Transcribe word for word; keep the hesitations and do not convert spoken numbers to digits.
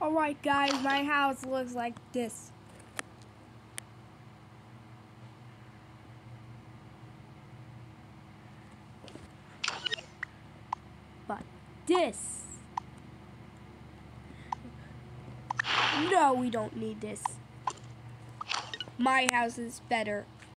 Alright guys, my house looks like this. But this. No, we don't need this. My house is better.